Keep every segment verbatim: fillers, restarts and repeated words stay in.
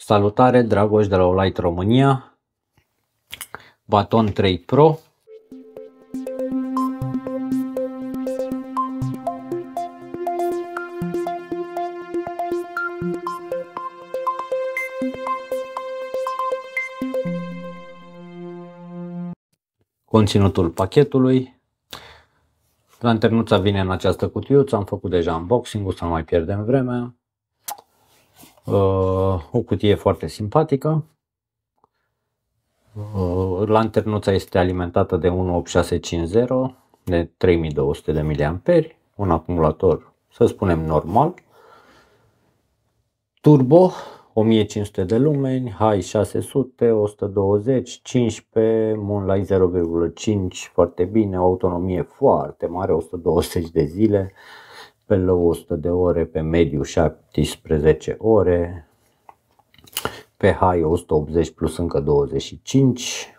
Salutare, Dragoș de la Olight România, Baton trei Pro. Conținutul pachetului. Lanternuța vine în această cutiuță, am făcut deja unboxing-ul, să nu mai pierdem vremea. O cutie foarte simpatică. Lanternuța este alimentată de un opt șase cinci zero de trei mii două sute de miliamperi, un acumulator, să spunem, normal. Turbo, o mie cinci sute de lumeni, High șase sute, o sută douăzeci, cincisprezece, Moonlight zero virgulă cinci, foarte bine, o autonomie foarte mare, o sută douăzeci de zile, pe low o sută de ore, pe mediu șaptesprezece ore, pe high o sută optzeci plus încă douăzeci și cinci.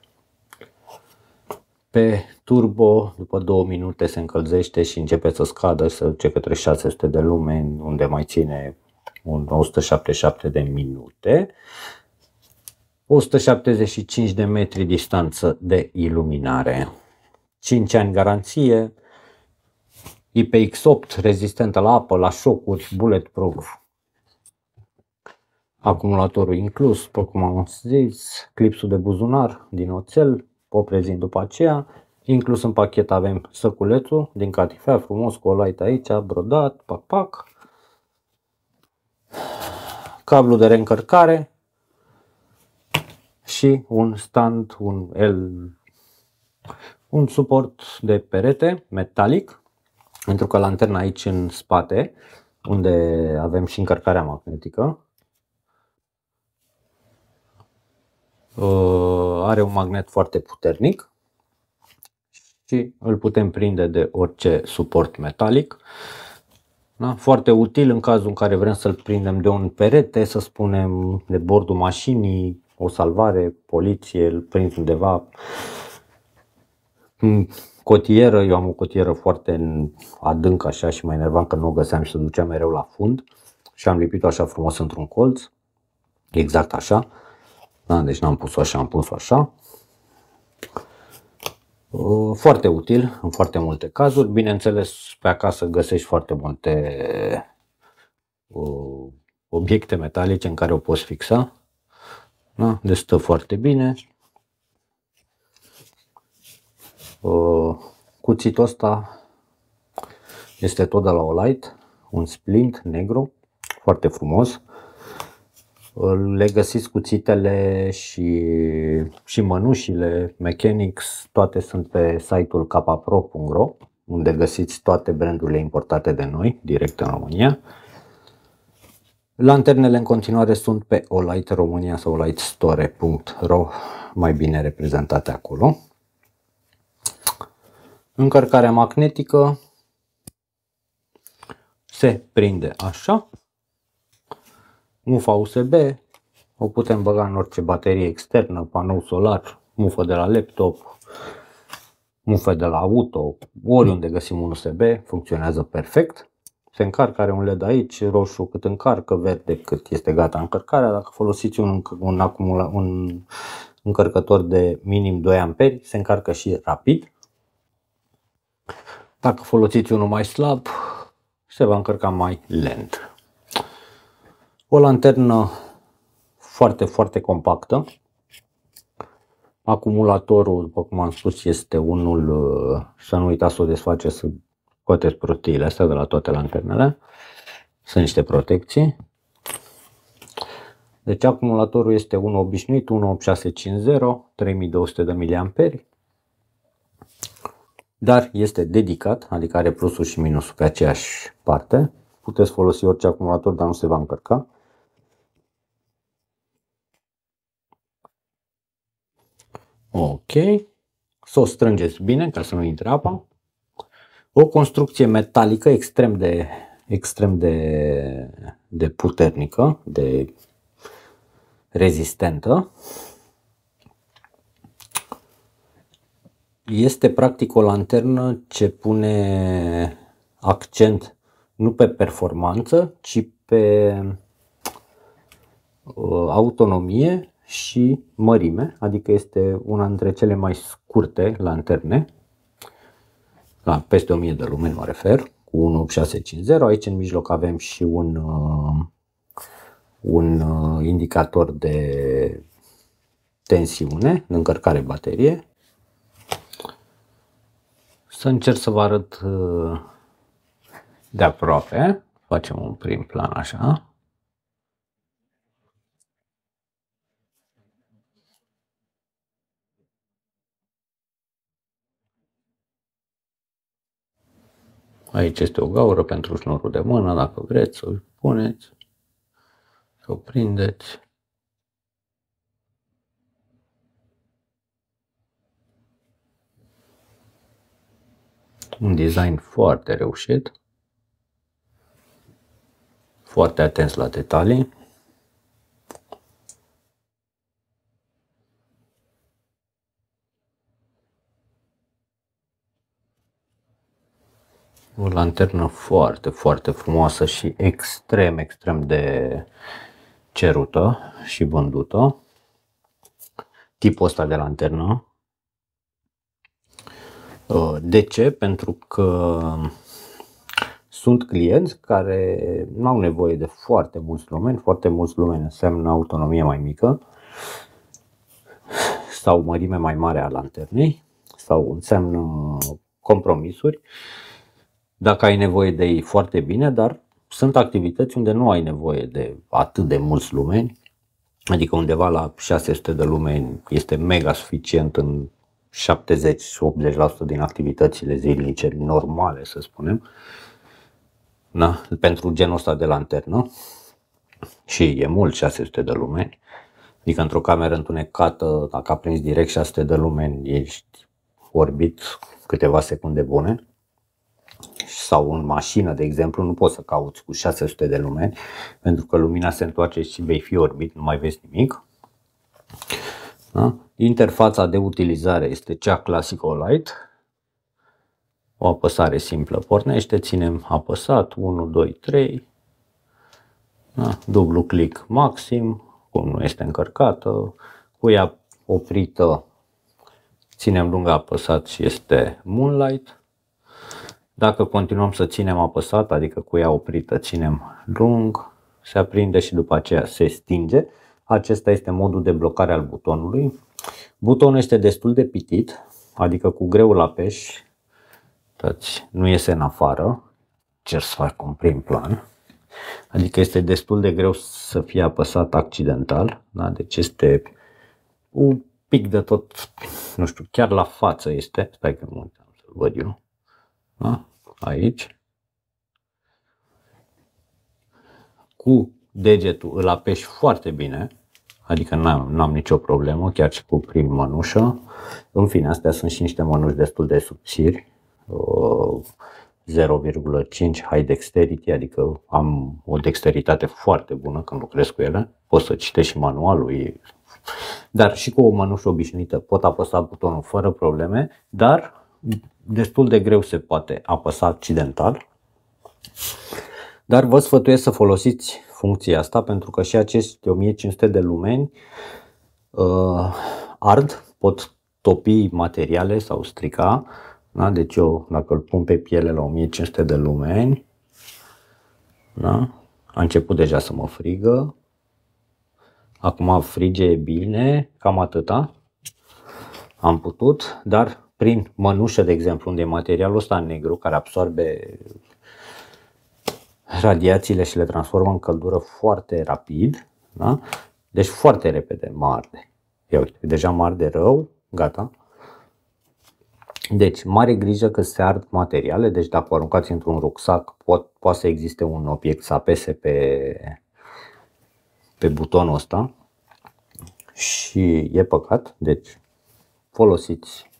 Pe turbo, după două minute se încălzește și începe să scadă, să duce către șase sute de lumeni, unde mai ține un o sută șaptezeci și șapte de minute. o sută șaptezeci și cinci de metri distanță de iluminare. cinci ani garanție. I P X opt, rezistentă la apă, la șocuri, bulletproof. Acumulatorul inclus, după cum am zis, clipsul de buzunar din oțel, o prezint după aceea. Inclus în pachet avem săculețul din catifea, frumos, cu Olight aici, brodat, pac, pac. Cablu de reîncărcare și un stand, un L, un suport de perete metalic, pentru că lanterna aici în spate, unde avem și încărcarea magnetică, are un magnet foarte puternic și îl putem prinde de orice suport metalic. Da? Foarte util în cazul în care vrem să-l prindem de un perete, să spunem, de bordul mașinii, o salvare, poliție, îl prinzi undeva. Cotieră, eu am o cotieră foarte adâncă așa și mă enervam că nu o găseam și se ducea mereu la fund și am lipit-o așa frumos într-un colț, exact așa. Da, deci n-am pus-o așa, am pus-o așa. Foarte util în foarte multe cazuri. Bineînțeles, pe acasă găsești foarte multe obiecte metalice în care o poți fixa. Da? Deci stă foarte bine. Cuțitul ăsta este tot de la Olight, un splint negru, foarte frumos. Le găsiți cuțitele și, și mănușile Mechanics, toate sunt pe site-ul capapro punct ro, unde găsiți toate brandurile importate de noi, direct în România. Lanternele în continuare sunt pe Olight România sau olight store punct ro, mai bine reprezentate acolo. Încărcarea magnetică se prinde așa. Mufa U S B, o putem băga în orice baterie externă, panou solar, mufă de la laptop, mufă de la auto, oriunde găsim un U S B, funcționează perfect. Se încarcă, are un L E D aici, roșu cât încarcă, verde cât este gata încărcarea. Dacă folosiți un, un, acumula, un încărcător de minim doi amperi, se încarcă și rapid. Dacă folosiți unul mai slab, se va încărca mai lent. O lanternă foarte, foarte compactă. Acumulatorul, după cum am spus, este unul, să nu uitați să o desfaceți, să scoateți prostiile astea de la toate lanternele. Sunt niște protecții. Deci acumulatorul este unul obișnuit, un opt șase cinci zero, trei mii două sute de miliamperi. Dar este dedicat, adică are plusul și minusul pe aceeași parte. Puteți folosi orice acumulator, dar nu se va încărca. Ok, să o strângeți bine ca să nu intre apa. O construcție metalică extrem de, extrem de, de puternică, de rezistentă. Este practic o lanternă ce pune accent nu pe performanță, ci pe autonomie și mărime, adică este una dintre cele mai scurte lanterne, la peste o mie de lumeni mă refer, cu unu șase cinci zero. Aici în mijloc avem și un, uh, un uh, indicator de tensiune, de încărcare baterie. Să încerc să vă arăt uh, de aproape. Facem un prim plan așa. Aici este o gaură pentru șnurul de mână, dacă vreți să o puneți, să o prindeți. Un design foarte reușit, foarte atent la detalii. O lanternă foarte, foarte frumoasă și extrem, extrem de cerută și vândută. Tipul ăsta de lanternă. De ce? Pentru că sunt clienți care nu au nevoie de foarte mulți lumeni. Foarte mulți lumeni înseamnă autonomie mai mică sau mărime mai mare a lanternei sau înseamnă compromisuri. Dacă ai nevoie de ei, foarte bine, dar sunt activități unde nu ai nevoie de atât de mulți lumeni, adică undeva la șase sute de lumeni este mega suficient în șaptezeci optzeci la sută din activitățile zilnice normale, să spunem, da? Pentru genul ăsta de lanternă. Și e mult șase sute de lumeni, adică într-o cameră întunecată, dacă aprinzi direct șase sute de lumeni, ești orbit câteva secunde bune. Sau în mașină, de exemplu, nu poți să cauți cu șase sute de lumeni, pentru că lumina se întoarce și vei fi orbit, nu mai vezi nimic. Da? Interfața de utilizare este cea Classical Light. O apăsare simplă pornește, ținem apăsat, unu, doi, trei, da? Dublu click maxim, cum nu este încărcată, cu ea oprită ținem lung apăsat și este Moonlight. Dacă continuăm să ținem apăsat, adică cu ea oprită ținem lung, se aprinde și după aceea se stinge. Acesta este modul de blocare al butonului. Butonul este destul de pitit, adică cu greu îl apeși, nu iese în afară. Cer să fac un prim plan. Adică este destul de greu să fie apăsat accidental, da? Deci este un pic de tot, nu știu, chiar la față este. Stai că mă uitam să-l văd eu. Da? Aici. Cu degetul îl apeși foarte bine, adică n-am, n-am nicio problemă, chiar și cu prim mănușă. În fine, astea sunt și niște mănuși destul de subțiri. zero virgulă cinci high dexterity, adică am o dexteritate foarte bună când lucrez cu ele. Pot să citești și manualul, dar și cu o mănușă obișnuită pot apăsa butonul fără probleme, dar destul de greu se poate apăsa accidental. Dar vă sfătuiesc să folosiți funcția asta, pentru că și acești o mie cinci sute de lumeni uh, ard, pot topi materiale sau strica. Da? Deci eu, dacă îl pun pe piele la o mie cinci sute de lumeni, da? A început deja să mă frigă. Acum frige bine, cam atâta am putut, dar prin mănușă, de exemplu, unde e materialul ăsta negru care absorbe radiațiile și le transformă în căldură foarte rapid, da? Deci foarte repede mă arde. Ia uite, deja mă arde rău, gata. Deci, mare grijă că se ard materiale, deci dacă o aruncați într-un rucsac, pot, poate să existe un obiect să apese pe, pe butonul ăsta și e păcat, deci folosiți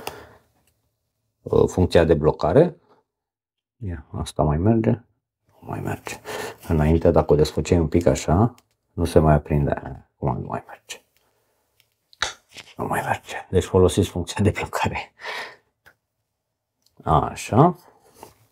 uh, funcția de blocare. Ia, asta mai merge, nu mai merge. Înainte, dacă o desfăcei un pic așa, nu se mai aprinde, cum nu mai merge. Nu mai merge. Deci folosiți funcția de blocare. Așa.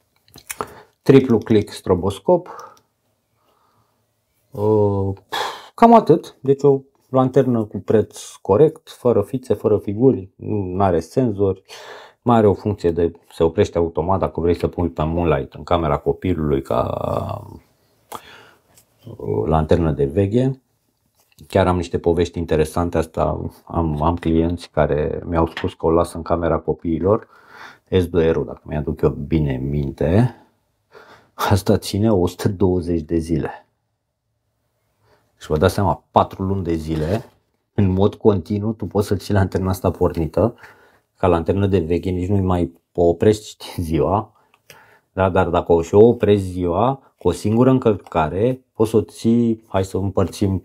Triplu click stroboscop. cam atât. Deci o lanternă cu preț corect, fără fițe, fără figuri, nu are senzori, mai are o funcție de se oprește automat dacă vrei să pui pe moonlight în camera copilului ca lanternă de veche. Chiar am niște povești interesante, asta am, am clienți care mi-au spus că o las în camera copiilor, S doi R, dacă mi-aduc eu bine minte, asta ține o sută douăzeci de zile. Și vă dați seama, patru luni de zile, în mod continuu, tu poți să ții lanterna asta pornită, ca lanternă de veche, nici nu mai oprești ziua, da? Dar dacă o și o oprești ziua, cu o singură încărcare, poți să o ții, hai să împărțim,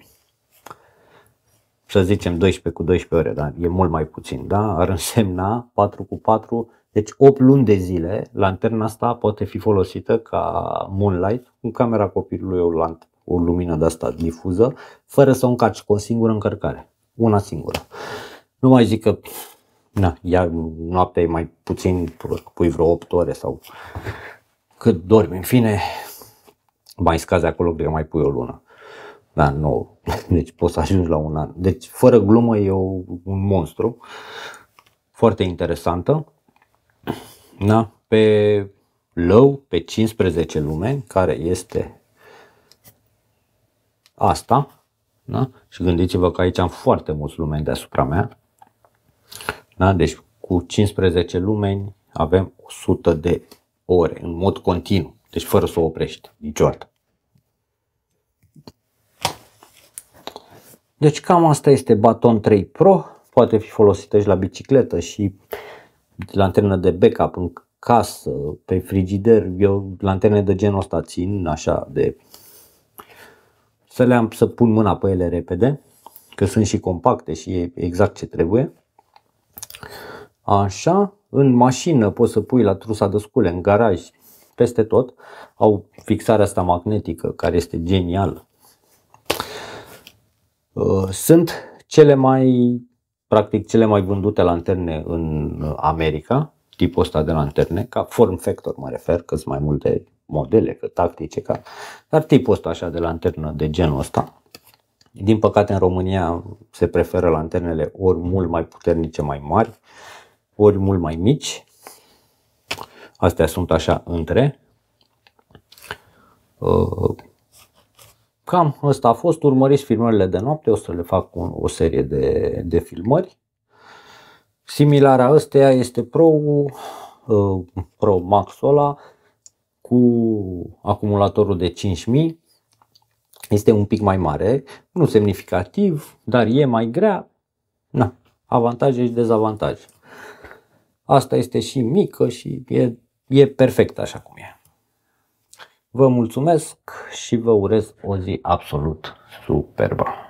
să zicem doisprezece cu doisprezece ore, da? E mult mai puțin, da? Ar însemna patru cu patru, deci opt luni de zile, lanterna asta poate fi folosită ca moonlight, în camera copilului o, lant, o lumină de asta difuză, fără să o încarci, cu o singură încărcare, una singură. Nu mai zic că na, iar noaptea e mai puțin, pui vreo opt ore sau cât dormi, în fine, mai scazi acolo, cred că mai pui o lună. Da, nu. Deci poți să ajungi la un an. Deci, fără glumă, e o, un monstru. Foarte interesantă. Da? Pe low, pe cincisprezece lumeni, care este asta. Da? Și gândiți-vă că aici am foarte mulți lumeni deasupra mea. Da? Deci cu cincisprezece lumeni avem o sută de ore în mod continuu. Deci fără să o oprești niciodată. Deci cam asta este Baton trei Pro. Poate fi folosită și la bicicletă și lanternă de backup în casă, pe frigider. Eu lanterne de genul ăsta țin așa de să le am, să pun mâna pe ele repede, că sunt și compacte și e exact ce trebuie. Așa, în mașină poți să pui la trusa de scule, în garaj, peste tot. Au fixarea asta magnetică care este genială. Sunt cele mai, practic cele mai vândute lanterne în America, tipul ăsta de lanterne, ca form factor mă refer, că sunt mai multe modele, că tactice, ca, dar tipul ăsta așa de lanternă de genul ăsta. Din păcate în România se preferă lanternele ori mult mai puternice, mai mari, ori mult mai mici. Astea sunt așa între. Cam ăsta a fost. Urmăriți filmările de noapte, o să le fac un, o serie de, de filmări. Similara ăsteia este Pro, uh, Pro Max ăla cu acumulatorul de cinci mii. Este un pic mai mare, nu semnificativ, dar e mai grea. Na, avantaje și dezavantaje. Asta este și mică și e, e perfect așa cum e. Vă mulțumesc și vă urez o zi absolut superbă.